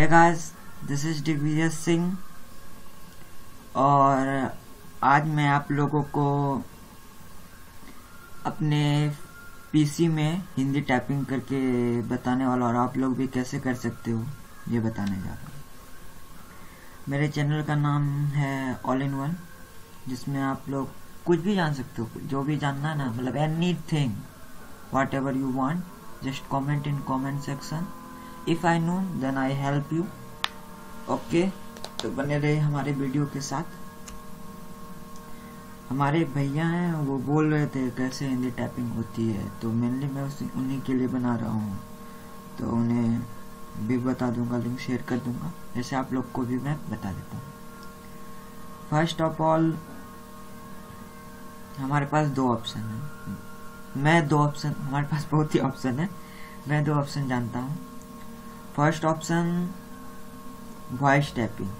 Hey guys, this is Digvijay Singh और आज मैं आप लोगों को अपने पीसी में हिंदी टाइपिंग करके बताने वाला और आप लोग भी कैसे कर सकते हो ये बताने जा रहा हूँ। मेरे चैनल का नाम है ऑल इन वन, जिसमें आप लोग कुछ भी जान सकते हो, जो भी जानना है ना, मतलब anything whatever you want, just comment in comment section. If I know then I help you. Okay, तो बने रहे हमारे वीडियो के साथ। हमारे भैया हैं, वो बोल रहे थे कैसे हिंदी टाइपिंग होती है, तो मेनली मैं उन्हीं के लिए बना रहा हूँ, तो उन्हें भी बता दूंगा, लिंक शेयर कर दूंगा, जैसे आप लोग को भी मैं बता देता हूँ। फर्स्ट ऑफ ऑल हमारे पास दो ऑप्शन है, हमारे पास बहुत ही ऑप्शन है, मैं दो ऑप्शन जानता हूँ। First option voice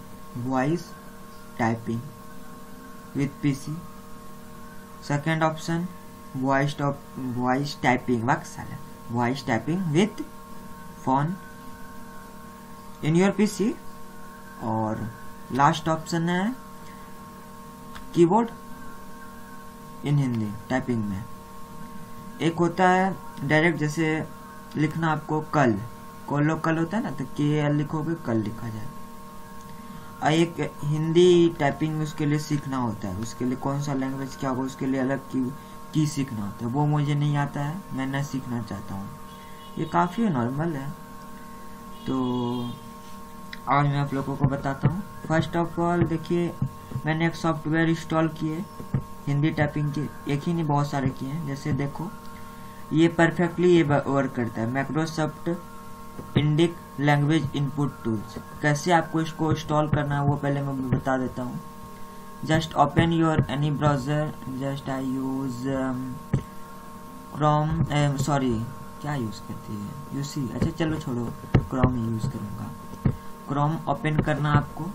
typing with PC. Second option voice typing with phone in your PC. और लास्ट ऑप्शन है कीबोर्ड इन हिंदी टाइपिंग में। एक होता है डायरेक्ट, जैसे लिखना आपको कल होता है ना, तो KL लिखोगे, कल लिखा जाए। और एक हिंदी टाइपिंग उसके लिए सीखना होता है, उसके लिए कौन सा लैंग्वेज क्या होगा, उसके लिए अलग की सीखना होता है, वो मुझे नहीं आता है, मैं न सीखना चाहता हूँ। ये काफ़ी नॉर्मल है, तो आज मैं आप लोगों को बताता हूँ। फर्स्ट ऑफ ऑल देखिए, मैंने एक सॉफ्टवेयर इंस्टॉल किए हिंदी टाइपिंग के, एक ही नहीं बहुत सारे किए हैं। जैसे देखो, ये परफेक्टली ये वर्क करता है, Microsoft Indic language input tools. कैसे आपको इसको इंस्टॉल करना है वो पहले मैं बता देता हूँ। Just open your any browser, just I use Chrome, क्या यूज करती है यूसी, अच्छा चलो छोड़ो, क्रोम ही यूज करूँगा। क्रोम ओपन करना आपको,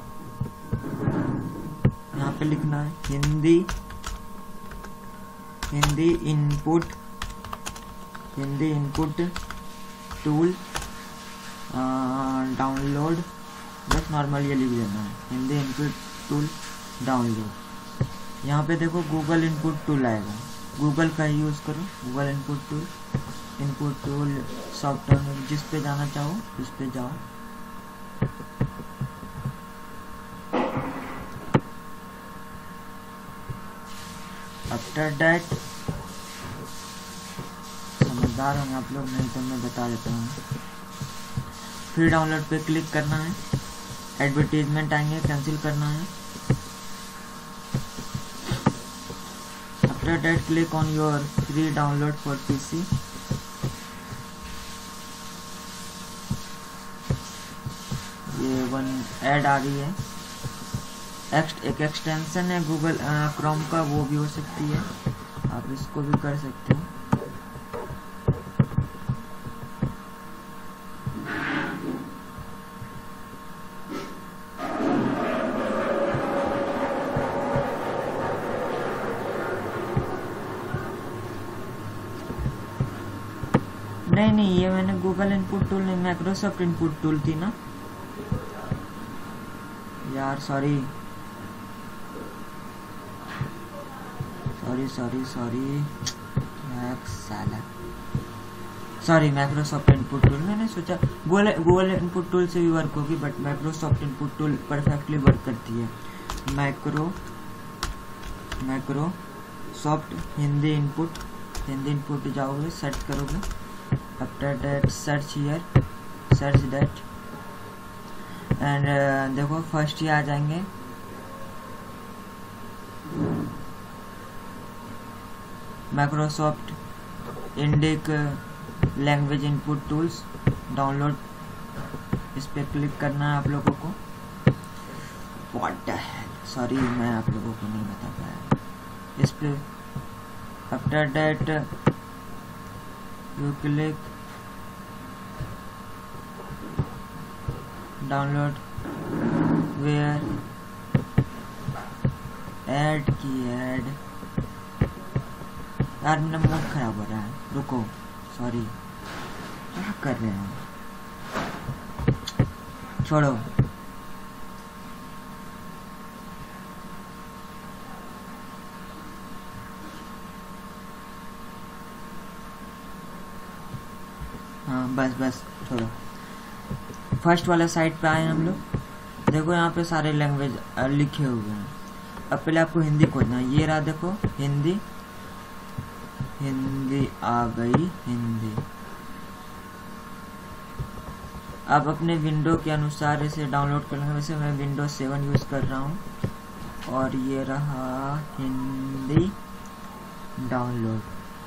यहाँ पे लिखना है हिंदी इनपुट टूल डाउनलोड, बस नॉर्मल ये लिख देना है, हिंदी इनपुट टूल डाउनलोड। यहाँ पे देखो गूगल इनपुट टूल आएगा, गूगल का ही यूज़ करो, गूगल इनपुट टूल सॉफ्टवेयर, जिस पे जाना चाहो उस पे जाओ। आफ्टर दैट, समझदार होंगे आप लोग, नहीं तो मैं बता देता हूँ। फिर डाउनलोड पे क्लिक करना है, एडवर्टीजमेंट आएंगे, कैंसिल करना है। After that click on your free download for PC. ये वन ऐड आ रही है, एक एक्सटेंशन है गूगल क्रोम का, वो भी हो सकती है, आप इसको भी कर सकते हो। नहीं, ये मैंने गूगल इनपुट टूल नहीं, माइक्रोसॉफ्ट इनपुट टूल थी ना यार, सॉरी, माइक्रोसॉफ्ट इनपुट टूल, मैंने सोचा गूगल इनपुट टूल से भी वर्क होगी, but Microsoft input tool perfectly work करती है। माइक्रोसॉफ्ट हिंदी इनपुट जाओगे, सर्च करोगे, after that search that and देखो फर्स्ट ही आ जाएंगे, Microsoft Indic language input tools download, इस पे क्लिक करना है आप लोगों को। व्हाट द हेल, सॉरी मैं आप लोगों को नहीं बता पाया इस पे। After that you click download where, ad यार, मेरा मूड खराब हो रहा है, रुको, सॉरी, क्या कर रहे हैं। छोड़ो। हाँ बस बस छोड़ो। फर्स्ट वाला साइड पे आए हम लोग। देखो यहाँ पे सारे लैंग्वेज लिखे हुए हैं। अब पहले आपको हिंदी खोजना है। ये रहा देखो हिंदी, हिंदी आ गई हिंदी। आप अपने विंडो के अनुसार इसे डाउनलोड कर लेंगे। वैसे मैं विंडोज 7 यूज़ कर रहा हूँ। और ये रहा हिंदी डाउनलोड।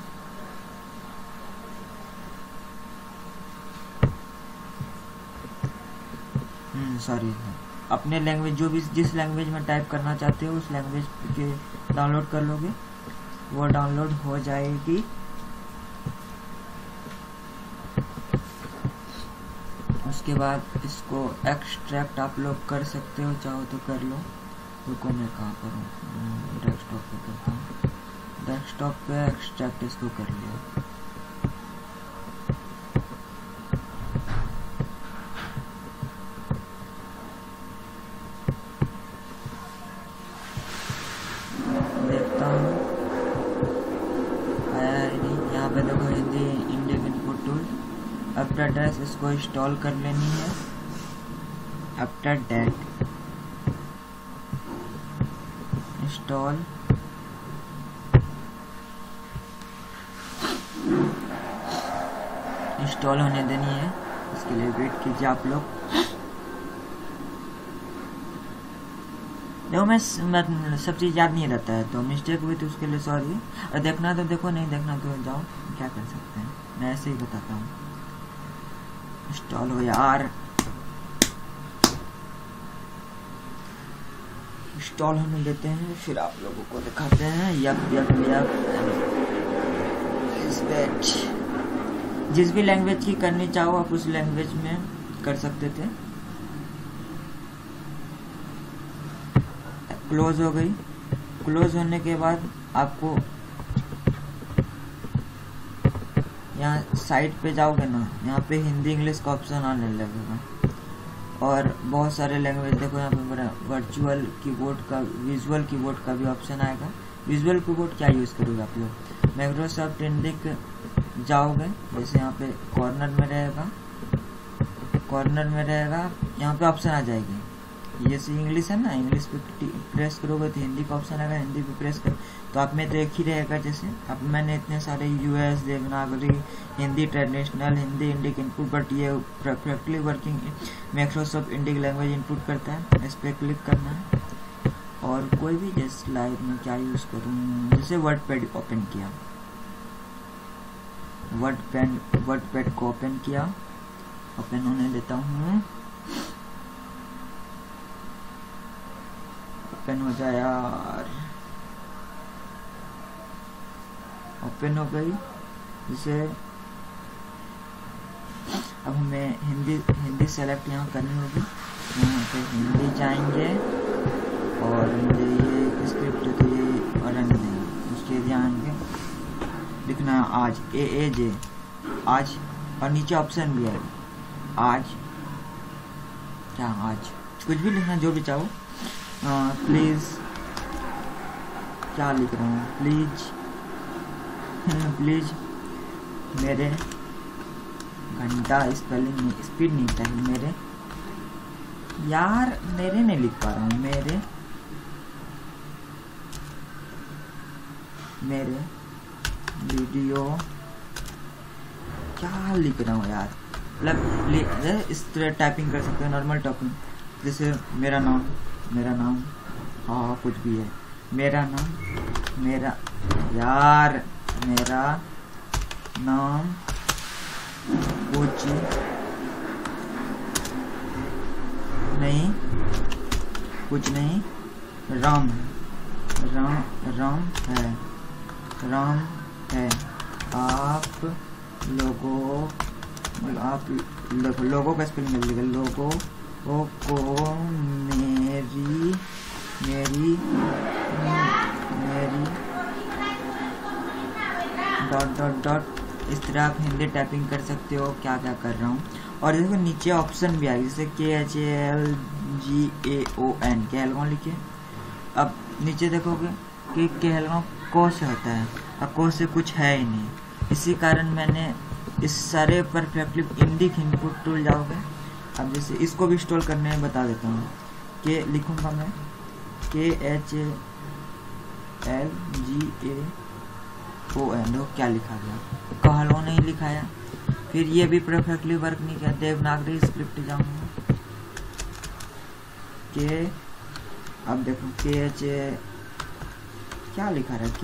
सॉरी, अपने लैंग्वेज जो भी जिस लैंग्वेज में टाइप करना चाहते हो उस लैंग्वेज के डाउनलोड कर लोगे, वो डाउनलोड हो जाएगी। उसके बाद इसको एक्सट्रैक्ट आप लोग कर सकते हो, चाहो तो कर लो। रुको मैं कहाँ करूँ, डेस्कटॉप पे करता हूँ। डेस्कटॉप पे एक्सट्रैक्ट इसको कर लिया। देखता हूँ आया नहीं। यहाँ पे देखो Hindi Indian input tool. After that इसको इंस्टॉल कर लेनी है। आफ्टर दैट इंस्टॉल होने देनी है। इसके लिए वेट कीजिए आप लोग। देखो मैं सब चीज़ याद नहीं रहता है, तो मिस्टेक हुई तो उसके लिए सॉरी। और देखना तो देखो, नहीं देखना तो जाओ, क्या कर सकते हैं। मैं ऐसे ही बताता हूँ। इंस्टॉल हो यार, इंस्टॉल होने देते हैं, फिर आप लोगों को दिखाते हैं। जिस भी लैंग्वेज की करनी चाहो आप उस लैंग्वेज में कर सकते थे। क्लोज हो गई। क्लोज होने के बाद आपको यहाँ साइड पे जाओगे ना, यहाँ पे हिंदी इंग्लिश का ऑप्शन आने लगेगा। और बहुत सारे लैंग्वेज देखो यहाँ पे मेरा वर्चुअल कीबोर्ड का, विजुअल कीबोर्ड का भी ऑप्शन आएगा। विजुअल कीबोर्ड क्या यूज़ करोगे आप लोग, माइक्रोसॉफ्ट इंडिक जाओगे, जैसे यहाँ पे कॉर्नर में रहेगा, यहाँ पे ऑप्शन आ जाएगी। जैसे इंग्लिश है ना, इंग्लिश पे प्रेस करोगे तो हिंदी का ऑप्शन आएगा, हिंदी पे प्रेस कर तो आप में तो एक ही रहेगा। जैसे अब मैंने इतने सारे US, Devanagari, Hindi traditional, Hindi Indic input, but ये perfectly working Microsoft Indic language input करता है। इस पर क्लिक करना है और कोई भी, जैसे लाइव में क्या यूज़ करूँ, जैसे वर्डपैड ओपन किया, वर्डपैड को ओपन किया, ओपन होने देता हूँ। ओपन हो जाए यार, ओपन हो गई। जैसे अब हमें हिंदी सेलेक्ट यहाँ करनी होगी। यहाँ पे हिंदी जाएंगे और मुझे ये स्क्रिप्ट तो ये और रहने देंगे। उसके जाएंगे, लिखना आज AAJ आज, और नीचे ऑप्शन भी है आज, क्या आज कुछ भी लिखना जो भी चाहो। प्लीज क्या लिख रहा हूँ, प्लीज मेरे घंटा, स्पेलिंग स्पीड नहीं चाहिए मेरे, यार मेरे नहीं लिख पा रहा हूँ, मेरे वीडियो क्या लिख रहा हूँ यार, मतलब इस तरह टाइपिंग कर सकते हो, नॉर्मल टाइपिंग। जैसे मेरा नाम हाँ कुछ भी है, मेरा नाम कुछ नहीं, राम है। आप लोगों का स्पेलिंग मिल जाएगा, लोगों को मेरी डॉट इस तरह आप हिंदी टाइपिंग कर सकते हो। क्या कर रहा हूँ। और देखो नीचे ऑप्शन भी आ गया, जैसे KHALGAON कैलगॉन लिखिए। अब नीचे देखोगे कि कैलगॉन को से होता है और को से कुछ है ही नहीं, इसी कारण मैंने इस सारे परफेक्टली इंडिक इनपुट टूल जाओगे। अब जैसे इसको भी इंस्टॉल करने में बता देता हूँ कि लिखूंगा मैं KHALGAON, देखो क्या लिखा गया, कहलो नहीं लिखाया। फिर ये भी परफेक्टली वर्क नहीं किया, देवनागरी स्क्रिप्ट जाऊंगा के, अब देखो क्या लिखा रहा है,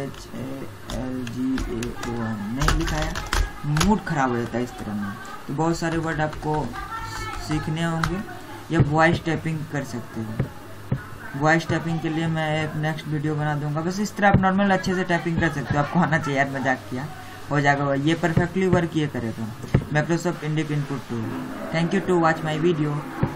KHALGAON नहीं लिखाया, मूड खराब हो जाता है इस तरह में। तो बहुत सारे वर्ड आपको सीखने होंगे या वॉइस टाइपिंग कर सकते हो। वॉइस टाइपिंग के लिए मैं एक नेक्स्ट वीडियो बना दूंगा। बस इस तरह आप नॉर्मल अच्छे से टाइपिंग कर सकते हो, आपको आना चाहिए यार, मजाक किया, हो जाएगा। ये परफेक्टली वर्क ये करेगा Microsoft Indic input tool. Thank you to watch my video.